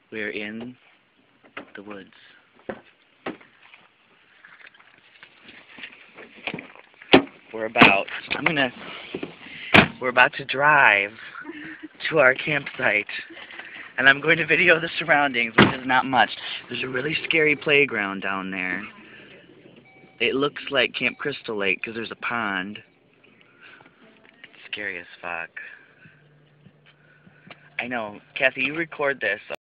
We're in the woods. We're about to drive to our campsite, and I'm going to video the surroundings, which is not much. There's a really scary playground down there. It looks like Camp Crystal Lake because there's a pond. It's scary as fuck. I know. Kathy, you record this.